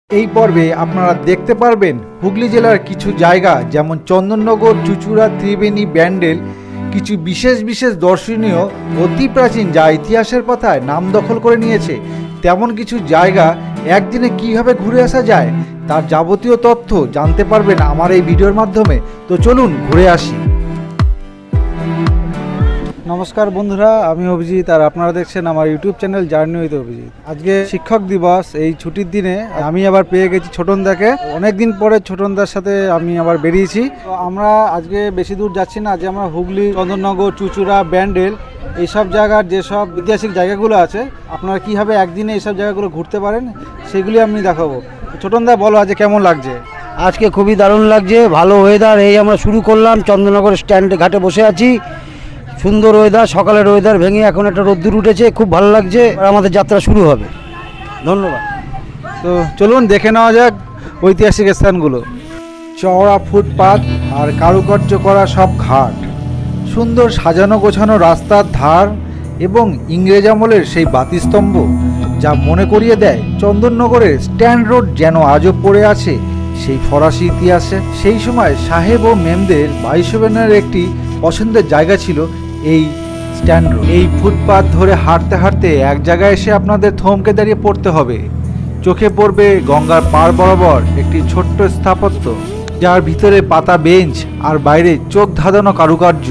এই পর্বে আপনারা দেখতে পারবেন হুগলি জেলার কিছু জায়গা যেমন চন্দননগর, চুচুড়া, ত্রিবেণী, ব্যান্ডেল, কিছু বিশেষ বিশেষ দর্শনীয় অতি প্রাচীন যা ইতিহাসের পাতায় নাম দখল করে নিয়েছে তেমন কিছু জায়গা একদিনে কিভাবে ঘুরে আসা যায় তার যাবতীয় তথ্য জানতে পারবেন আমার এই ভিডিওর মাধ্যমে। তো চলুন ঘুরে আসি। নমস্কার বন্ধুরা, আমি অভিজিৎ আর আপনারা দেখছেন আমার YouTube channel journey with Abhijit. আজকে শিক্ষক দিবস, এই ছুটির দিনে আমি আবার পেয়ে গেছি ছোটনদাকে। অনেকদিন পরে ছোটনদার সাথে আমি আবার বেরিয়েছি। তো আমরা আজকে বেশি দূর যাচ্ছি না, যে আমরা হুগলি, চন্দননগর, চুচুড়া, ব্যান্ডেল এইসব জায়গার যেসব ঐতিহাসিক জায়গাগুলো আছে আপনারা কীভাবে একদিনে এইসব জায়গাগুলো ঘুরতে পারেন সেগুলি আমি দেখাবো। ছোটনদা বলো আজকে কেমন লাগছে? আজকে খুবই দারুণ লাগছে, ভালো ওয়েদার। এই আমরা শুরু করলাম, চন্দননগর স্ট্যান্ড ঘাটে বসে আছি। সুন্দর ওয়েদার, সকালের ওয়েদার ভেঙে এখন একটা রোদ্দুর উঠেছে, খুব ভালো লাগছে। আর আমাদের যাত্রা শুরু হবে। ধন্যবাদ। তো চলুন দেখে নেওয়া যাক ঐতিহাসিক স্থানগুলো। চওড়া ফুটপাত আর কারুকার্য করা সব ঘাট, সুন্দর সাজানো গোছানো রাস্তার ধার এবং ইংরেজ আমলের সেই বাতিস্তম্ভ যা মনে করিয়ে দেয় চন্দননগরের স্ট্যান্ড রোড যেন আজও পড়ে আছে সেই ফরাসি ইতিহাসে। সেই সময় সাহেব ও মেমদের বাইশবেনের একটি পছন্দের জায়গা ছিল এই স্ট্যান্ড রোড। এই ফুটপাত ধরে হাঁটতে হাঁটতে এক জায়গায় এসে আপনাদের থমকে দাঁড়িয়ে পড়তে হবে। চোখে পড়বে গঙ্গার পাড় বরাবর একটি ছোট্ট স্থাপত্য, যার ভিতরে পাতা বেঞ্চ আর বাইরে চোখ ধাঁধানো কারুকার্য।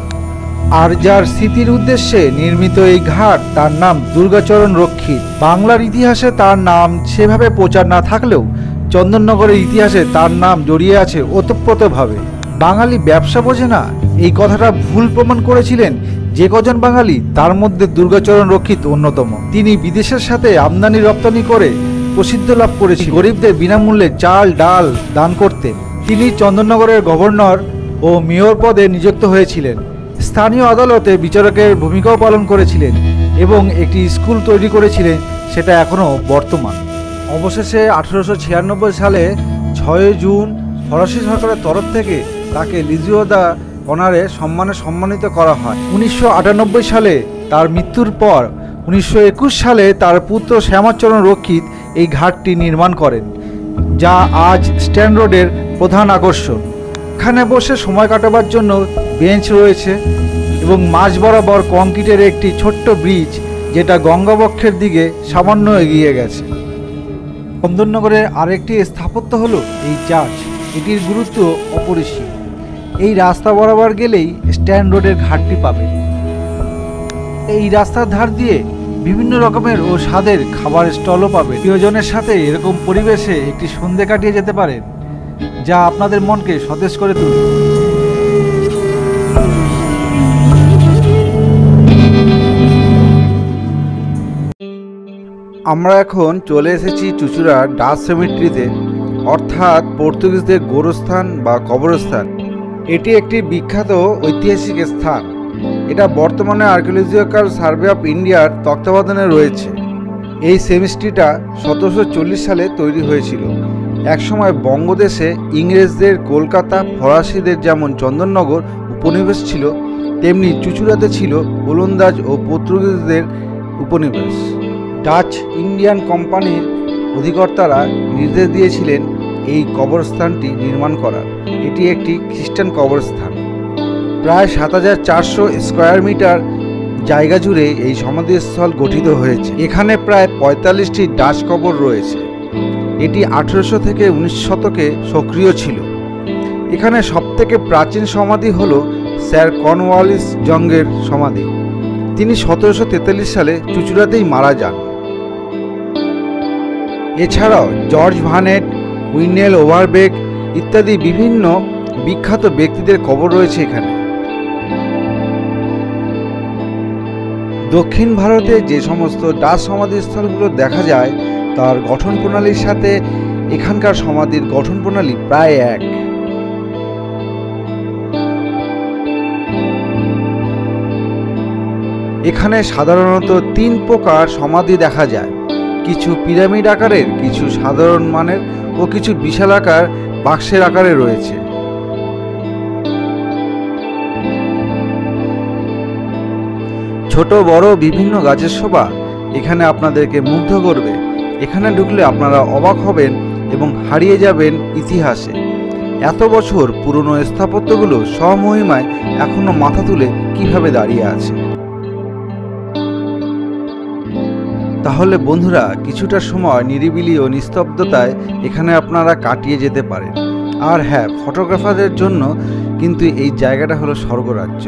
আর যার স্মৃতির উদ্দেশ্যে নির্মিত এই ঘাট, তার নাম দুর্গাচরণ রক্ষিত। বাংলার ইতিহাসে তার নাম সেভাবে প্রচার না থাকলেও চন্দননগরের ইতিহাসে তার নাম জড়িয়ে আছে ওতপ্রোতভাবে। বাঙালি ব্যবসা বোঝে না এই কথাটা ভুল প্রমাণ করেছিলেন যে কজন বাঙালি, তার মধ্যে দুর্গাচরণ রক্ষিত অন্যতম। তিনি বিদেশের সাথে আমদানি রপ্তানি করে প্রসিদ্ধ লাভ করেছিলেন। গরিবদের বিনামূল্যে চাল ডাল দান করতেন। তিনি চন্দননগরের গভর্নর ও মেয়র পদে নিযুক্ত হয়েছিলেন। স্থানীয় আদালতে বিচারকের ভূমিকাও পালন করেছিলেন এবং একটি স্কুল তৈরি করেছিলেন, সেটা এখনও বর্তমান। অবশেষে 1896 সালে 6 জুন ফরাসি সরকারের তরফ থেকে তাকে লিজিও দ্য অনারে সম্মানিত করা হয়। 1998 সালে তার মৃত্যুর পর 1921 সালে তার পুত্র শ্যামাচরণ রক্ষিত এই ঘাটটি নির্মাণ করেন, যা আজ স্ট্যান্ড রোডের প্রধান আকর্ষণ। এখানে বসে সময় কাটাবার জন্য বেঞ্চ রয়েছে এবং মাঝ বরাবর কংক্রিটের একটি ছোট্ট ব্রিজ, যেটা গঙ্গাবক্ষের দিকে সামান্য এগিয়ে গেছে। চন্দননগরের আরেকটি স্থাপত্য হলো এই চার্চ। এটির গুরুত্ব অপরিসীম। এই রাস্তা বরাবর গেলেই স্ট্যান্ড রোডের ঘাটটি পাবেন। এই রাস্তার ধার দিয়ে বিভিন্ন রকমের ও স্বাদের খাবার স্টলও পাবেন। প্রিয়জনের সাথে এরকম পরিবেশে একটি সন্ধে কাটিয়ে যেতে পারেন, যা আপনাদের মনকে সতেজ করে তুলবে। আমরা এখন চলে এসেছি চুচুড়ার ডাচ সেমেট্রিতে, অর্থাৎ পর্তুগিজদের গোরস্থান বা কবরস্থান। এটি একটি বিখ্যাত ঐতিহাসিক স্থান। এটা বর্তমানে আর্কিওলজিক্যাল সার্ভে অফ ইন্ডিয়ার তত্ত্বাবধানে রয়েছে। এই সেমেট্রিটা 1740 সালে তৈরি হয়েছিল। একসময় বঙ্গদেশে ইংরেজদের কলকাতা, ফরাসিদের যেমন চন্দননগর উপনিবেশ ছিল, তেমনি চুচুড়াতে ছিল ওলন্দাজ ও পর্তুগিজদের উপনিবেশ। ডাচ ইন্ডিয়ান কোম্পানির অধিকর্তারা নির্দেশ দিয়েছিলেন এই কবরস্থানটি নির্মাণ করার। এটি একটি খ্রিস্টান কবরস্থান। প্রায় 7400 স্কোয়ার মিটার জায়গা জুড়ে এই সমাধিস্থল গঠিত হয়েছে। এখানে প্রায় 45টি ডাচ কবর রয়েছে। এটি 1800 থেকে 19 শতকে সক্রিয় ছিল। এখানে সবথেকে প্রাচীন সমাধি হল স্যার কর্নওয়ালিস জঙ্গের সমাধি। তিনি 1743 সালে চুচুড়াতেই মারা যান। এছাড়াও জর্জ ভানেট, উইনেল ওভারবেক ইত্যাদি বিভিন্ন বিখ্যাত ব্যক্তিদের কবর রয়েছে এখানে। দক্ষিণ ভারতে যে সমস্ত ডাচ সমাধিস্থলগুলো দেখা যায় তার গঠন প্রণালীর সাথে এখানকার সমাধির গঠন প্রণালী প্রায় এক। এখানে সাধারণত 3 প্রকার সমাধি দেখা যায়, কিছু পিরামিড আকারের, কিছু সাধারণ মানের ও কিছু বিশাল আকার বাক্সের আকারে রয়েছে। ছোট বড় বিভিন্ন গাছের শোভা এখানে আপনাদেরকে মুগ্ধ করবে। এখানে ঢুকলে আপনারা অবাক হবেন এবং হারিয়ে যাবেন ইতিহাসে। এত বছর পুরনো স্থাপত্যগুলো স্বমহিমায় এখনো মাথা তুলে কিভাবে দাঁড়িয়ে আছে। তাহলে বন্ধুরা, কিছুটা সময় নিরিবিলি ও নিস্তব্ধতায় এখানে আপনারা কাটিয়ে যেতে পারেন। আর হ্যাঁ, ফটোগ্রাফারদের জন্য কিন্তু এই জায়গাটা হলো স্বর্গরাজ্য।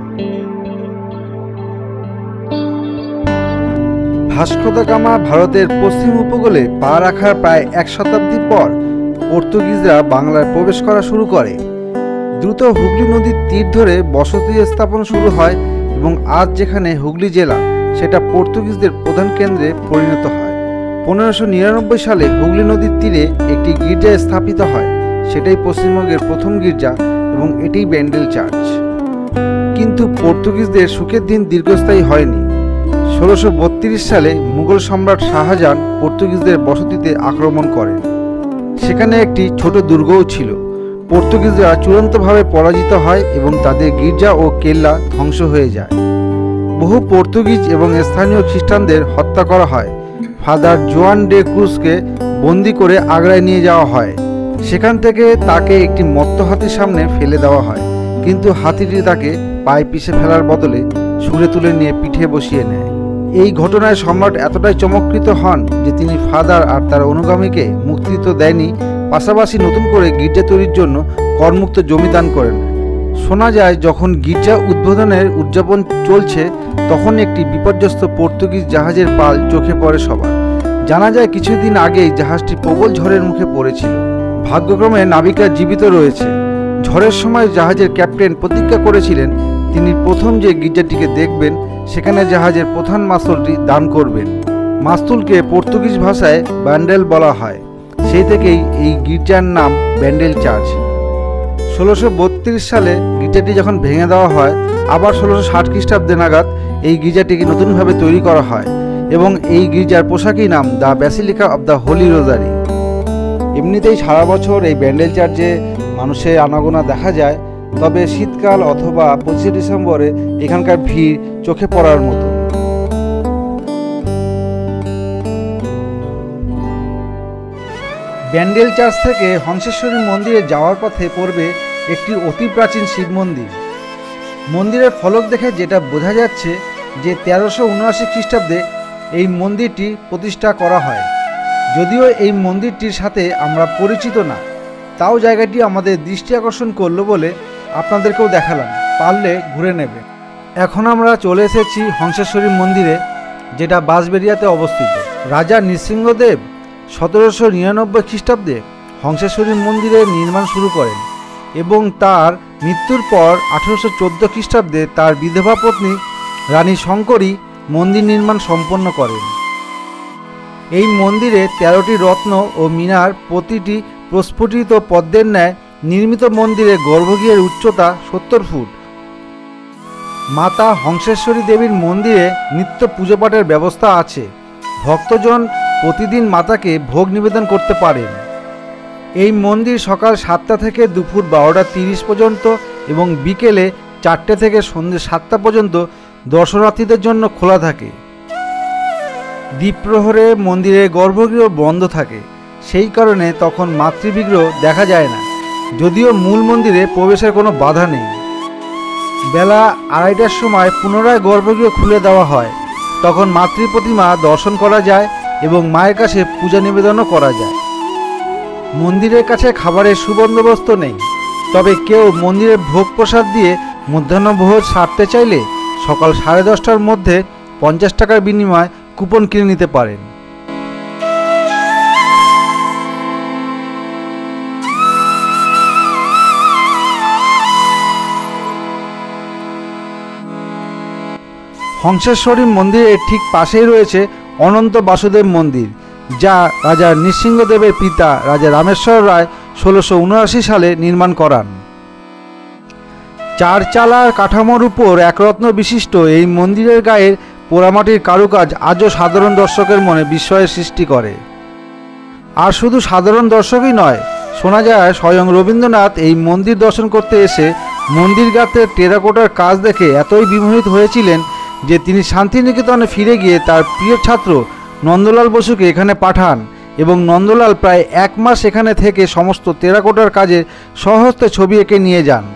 ভাস্কো দা গামা ভারতের পশ্চিম উপকূলে পা রাখার প্রায় 1 শতাব্দী পর পর্তুগিজরা বাংলায় প্রবেশ করা শুরু করে। দ্রুত হুগলি নদীর তীর ধরে বসতি স্থাপন শুরু হয় এবং আজ যেখানে হুগলি জেলা, সেটা পর্তুগিজদের প্রধান কেন্দ্রে পরিণত হয়। 1599 সালে হুগলি নদীর তীরে একটি গির্জা স্থাপিত হয়। সেটাই পশ্চিমবঙ্গের প্রথম গির্জা এবং এটিই ব্যান্ডেল চার্চ। কিন্তু পর্তুগিজদের সুখের দিন দীর্ঘস্থায়ী হয়নি। 1632 সালে মুঘল সম্রাট শাহজাহান পর্তুগিজদের বসতিতে আক্রমণ করেন। সেখানে একটি ছোট দুর্গও ছিল। পর্তুগিজরা চূড়ান্তভাবে পরাজিত হয় এবং তাদের গির্জা ও কেল্লা ধ্বংস হয়ে যায়। বহু পর্তুগিজ এবং স্থানীয় খ্রিস্টানদের হত্যা করা হয়। ফাদার জোয়ান ডে ক্রুজকে বন্দি করে আগ্রায় নিয়ে যাওয়া হয়। সেখান থেকে তাকে একটি মত্ত হাতির সামনে ফেলে দেওয়া হয়, কিন্তু হাতিটি তাকে পায়ে পিষে ফেলার বদলে ছুঁড়ে তুলে নিয়ে পিঠে বসিয়ে নেয়। এই ঘটনায় সম্রাট এতটাই চমৎকৃত হন যে তিনি ফাদার আর তার অনুগামীকে মুক্তি তো দেয়নি, পাশাপাশি নতুন করে গির্জা তৈরির জন্য করমুক্ত জমি দান করেন। শোনা যায় যখন গির্জা উদ্বোধনের উদযাপন চলছে তখন একটি বিপর্যস্ত পর্তুগিজ জাহাজের পাল চোখে পড়ে সবার। জানা যায় কিছুদিন আগেই জাহাজটি প্রবল ঝড়ের মুখে পড়েছিল। ভাগ্যক্রমে নাবিকা জীবিত রয়েছে। ঝড়ের সময় জাহাজের ক্যাপ্টেন প্রতিজ্ঞা করেছিলেন তিনি প্রথম যে গির্জাটিকে দেখবেন সেখানে জাহাজের প্রধান মাস্তুলটি দান করবেন। মাস্তুলকে পর্তুগিজ ভাষায় ব্যান্ডেল বলা হয়। সেই থেকেই এই গির্জার নাম ব্যান্ডেল চার্চ। 1632 সালে গির্জাটি যখন ভেঙে দেওয়া হয়, আবার 1660 খ্রিস্টাব্দে নাগাদ এই গির্জাটিকে নতুনভাবে তৈরি করা হয় এবং এই গির্জার পোশাকই নাম the basilica of the holy rosary. এমনিতেই সারা বছর এই ব্যান্ডেল চার্চে মানুষের আনাগোনা দেখা যায়, তবে শীতকাল অথবা 25 ডিসেম্বরে এখানকার ভিড় চোখে পড়ার মতো। ব্যান্ডেল চার্চ থেকে হংসেশ্বরী মন্দিরে যাওয়ার পথে পড়বে একটি অতি প্রাচীন শিব মন্দির। মন্দিরের ফলক দেখে যেটা বোঝা যাচ্ছে যে 1379 খ্রিস্টাব্দে এই মন্দিরটি প্রতিষ্ঠা করা হয়। যদিও এই মন্দিরটির সাথে আমরা পরিচিত না, তাও জায়গাটি আমাদের দৃষ্টি আকর্ষণ করলো বলে আপনাদেরকেও দেখালাম, পারলে ঘুরে নেবে। এখন আমরা চলে এসেছি হংসেশ্বরী মন্দিরে, যেটা বাঁশবেড়িয়াতে অবস্থিত। রাজা নৃসিংহদেব 1799 খ্রিস্টাব্দে হংসেশ্বরী মন্দিরের নির্মাণ শুরু করেন এবং তার মৃত্যুর পর 1814 খ্রিস্টাব্দে তার বিধবা পত্নী রানী শঙ্করী মন্দির নির্মাণ সম্পন্ন করেন। এই মন্দিরে 13টি রত্ন ও মিনার প্রতিটি প্রস্ফুটিত পদ্মের ন্যায় নির্মিত মন্দিরে গর্ভগৃহের উচ্চতা 70 ফুট। মাতা হংসেশ্বরী দেবীর মন্দিরে নিত্য পুজোপাঠের ব্যবস্থা আছে। ভক্তজন প্রতিদিন মাতাকে ভোগ নিবেদন করতে পারেন। এই মন্দির সকাল 7টা থেকে দুপুর 12:30 পর্যন্ত এবং বিকেলে 4টে থেকে সন্ধ্যে 7টা পর্যন্ত দর্শনার্থীদের জন্য খোলা থাকে। দ্বীপ্রহরে মন্দিরের গর্ভগৃহ বন্ধ থাকে, সেই কারণে তখন মাতৃবিগ্রহ দেখা যায় না, যদিও মূল মন্দিরে প্রবেশের কোনো বাধা নেই। বেলা 2:30টার সময় পুনরায় গর্ভগৃহ খুলে দেওয়া হয়, তখন মাতৃ প্রতিমা দর্শন করা যায় এবং মায়ের কাছে পূজা নিবেদনও করা যায়। মন্দিরের কাছে খাবারের সুবন্দোবস্ত নেই, তবে কেউ মন্দিরের ভোগ প্রসাদ দিয়ে মধ্যাহ্নভোজ সারতে চাইলে সকাল 10:30টার মধ্যে 50 টাকার বিনিময়ে কুপন কিনে নিতে পারেন। হংসেশ্বরী মন্দিরের ঠিক পাশেই রয়েছে অনন্ত বাসুদেব মন্দির, যা রাজা নৃসিংহদেবের পিতা রাজা রামেশ্বর রায় 1679 সালে নির্মাণ করান। 4 চালার কাঠামোর উপর একরত্ন বিশিষ্ট এই মন্দিরের গায়ের পোড়ামাটির কারুকাজ আজও সাধারণ দর্শকের মনে বিস্ময়ের সৃষ্টি করে। আর শুধু সাধারণ দর্শকই নয়, শোনা যায় স্বয়ং রবীন্দ্রনাথ এই মন্দির দর্শন করতে এসে মন্দির গাত্রের টেরাকোটার কাজ দেখে এতই বিমোহিত হয়েছিলেন যে তিনি শান্তিনিকেতনে ফিরে গিয়ে তার প্রিয় ছাত্র নন্দলাল বসুকে এখানে পাঠান এবং নন্দলাল প্রায় 1 মাস এখানে থেকে সমস্ত টেরাকোটার কাজের স্বহস্তে ছবি এঁকে নিয়ে যান।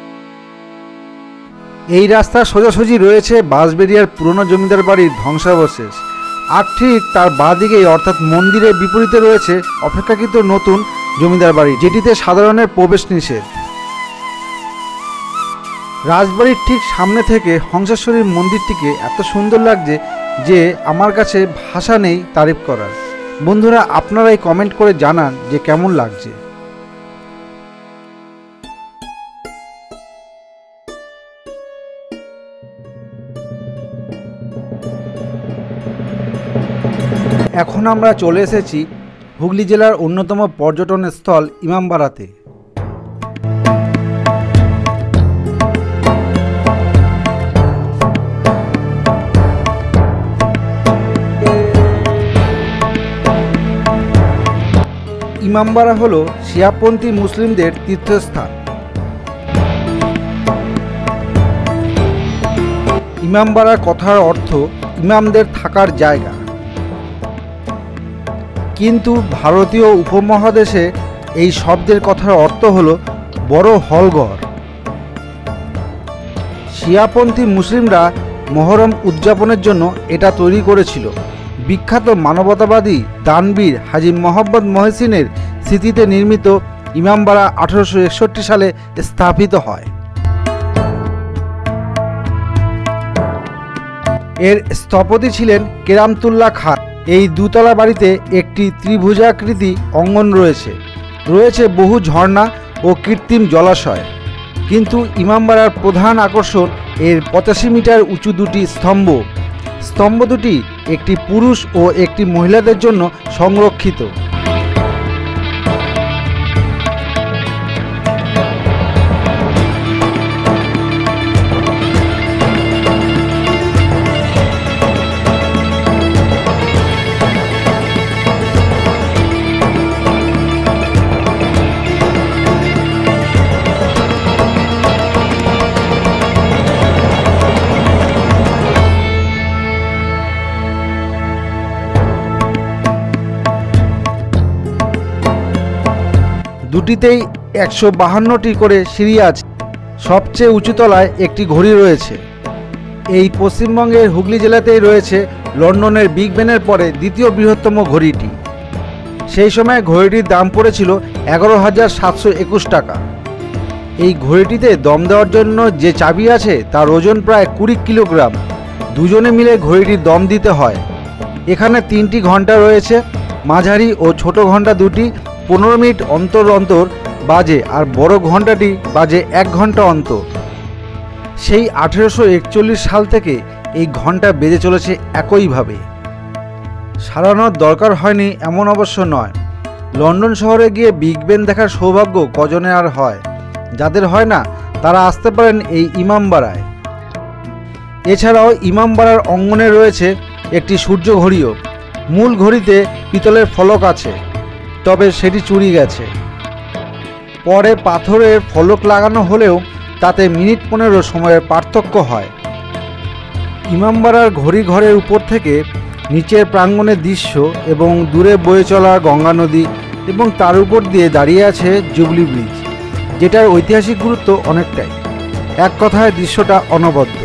এই রাস্তার সোজাসুজি রয়েছে বাঁশবেড়িয়ার পুরনো জমিদার বাড়ির ধ্বংসাবশেষ, আর ঠিক তার বাঁদিকেই অর্থাৎ মন্দিরের বিপরীতে রয়েছে অপেক্ষাকৃত নতুন জমিদার বাড়ি, যেটিতে সাধারণের প্রবেশ নিষেধ। রাজবাড়ির ঠিক সামনে থেকে হংসেশ্বরীর মন্দিরটিকে এত সুন্দর লাগছে যে আমার কাছে ভাষা নেই তারিফ করার। বন্ধুরা, আপনারাই কমেন্ট করে জানান যে কেমন লাগছে। এখন আমরা চলে এসেছি হুগলি জেলার অন্যতম পর্যটন স্থল ইমামবাড়াতে। ইমামবাড়া হলো শিয়াপন্থী মুসলিমদের তীর্থস্থান। ইমামবাড়ার কথার অর্থ ইমামদের থাকার জায়গা, কিন্তু ভারতীয় উপমহাদেশে এই শব্দের কথার অর্থ হলো বড় হলঘর। শিয়াপন্থী মুসলিমরা মহরম উদযাপনের জন্য এটা তৈরি করেছিল। বিখ্যাত মানবতাবাদী দানবীর হাজী মোহাম্মদ মহসিনের স্মৃতিতে নির্মিত ইমামবাড়া 1861 সালে স্থাপিত হয়। এর স্থপতি ছিলেন কেরামতুল্লাহ খান। এই দুতলা বাড়িতে একটি ত্রিভুজাকৃতি অঙ্গন রয়েছে বহু ঝর্ণা ও কৃত্রিম জলাশয়। কিন্তু ইমামবাড়ার প্রধান আকর্ষণ এর 85 মিটার উঁচু দুটি স্তম্ভ দুটি একটি পুরুষ ও একটি মহিলাদের জন্য সংরক্ষিত। দুটিতেই 152টি করে সিঁড়ি আছে। সবচেয়ে উঁচু তলায় একটি ঘড়ি রয়েছে। এই পশ্চিমবঙ্গের হুগলি জেলাতেই রয়েছে লন্ডনের বিগ বেনের পরে দ্বিতীয় বৃহত্তম ঘড়িটি। সেই সময় ঘড়িটির দাম পড়েছিল 11,721 টাকা। এই ঘড়িটিতে দম দেওয়ার জন্য যে চাবি আছে তার ওজন প্রায় 20 কিলোগ্রাম। দুজনে মিলে ঘড়িটির দম দিতে হয়। এখানে 3টি ঘন্টা রয়েছে, মাঝারি ও ছোট ঘন্টা দুটি 15 মিনিট অন্তর অন্তর বাজে, আর বড় ঘন্টাটি বাজে 1 ঘন্টা অন্তর। সেই 1841 সাল থেকে এই ঘন্টা বেজে চলেছে একইভাবে। সারানোর দরকার হয়নি এমন অবশ্য নয়। লন্ডন শহরে গিয়ে বিগ বেন দেখার সৌভাগ্য কজনে আর হয়। যাদের হয় না তারা আসতে পারেন এই ইমামবাড়ায়। এছাড়াও ইমামবাড়ার অঙ্গনে রয়েছে একটি সূর্য ঘড়িও। মূল ঘড়িতে পিতলের ফলক আছে, তবে সেটি চুরি গেছে। পরে পাথরের ফলক লাগানো হলেও তাতে মিনিট 15 সময়ের পার্থক্য হয়। ইমামবাড়ার ঘড়ি ঘরের উপর থেকে নিচের প্রাঙ্গণের দৃশ্য এবং দূরে বয়ে চলা গঙ্গা নদী এবং তার উপর দিয়ে দাঁড়িয়ে আছে জুবলি ব্রিজ, যেটার ঐতিহাসিক গুরুত্ব অনেকটাই। এক কথায় দৃশ্যটা অনবদ্য।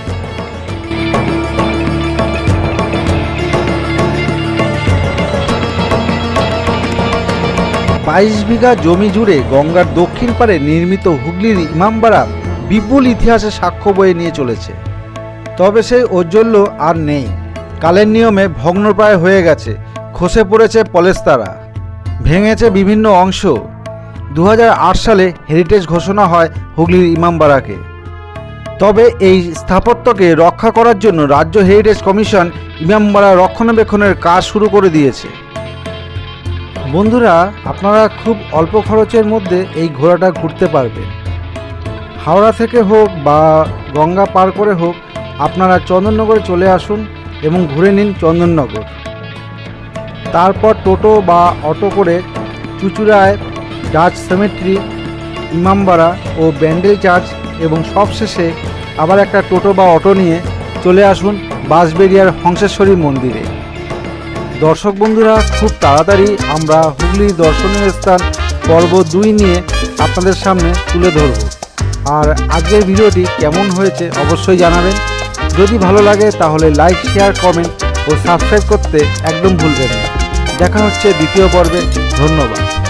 বাইশ বিঘা জমি জুড়ে গঙ্গার দক্ষিণ পারে নির্মিত হুগলির ইমামবাড়া বিপুল ইতিহাসে সাক্ষ্য বয়ে নিয়ে চলেছে। তবে সেই ঔজ্জ্বল্য আর নেই। কালের নিয়মে ভগ্নপ্রায় হয়ে গেছে, খসে পড়েছে পলেস্তারা, ভেঙেছে বিভিন্ন অংশ। 2008 সালে হেরিটেজ ঘোষণা হয় হুগলির ইমামবাড়াকে। তবে এই স্থাপত্যকে রক্ষা করার জন্য রাজ্য হেরিটেজ কমিশন ইমামবাড়া রক্ষণাবেক্ষণের কাজ শুরু করে দিয়েছে। বন্ধুরা, আপনারা খুব অল্প খরচের মধ্যে এই ঘোরাটা ঘুরতে পারবেন। হাওড়া থেকে হোক বা গঙ্গা পার করে হোক, আপনারা চন্দননগরে চলে আসুন এবং ঘুরে নিন চন্দননগর। তারপর টোটো বা অটো করে চুচুড়ায় ডাচ সেমেট্রি, ইমামবাড়া ও ব্যান্ডেল চার্চ এবং সবশেষে আবার একটা টোটো বা অটো নিয়ে চলে আসুন বাঁশবেড়িয়ার হংসেশ্বরী মন্দিরে। দর্শক বন্ধুরা, খুব তাড়াতাড়ি আমরা হুগলির দর্শনীয় স্থান পর্ব 2 নিয়ে আপনাদের সামনে তুলে ধরব। আর আজকের ভিডিওটি কেমন হয়েছে অবশ্যই জানাবেন। যদি ভালো লাগে তাহলে লাইক, শেয়ার, কমেন্ট ও সাবস্ক্রাইব করতে একদম ভুলবেন না। দেখা হচ্ছে দ্বিতীয় পর্বে। ধন্যবাদ।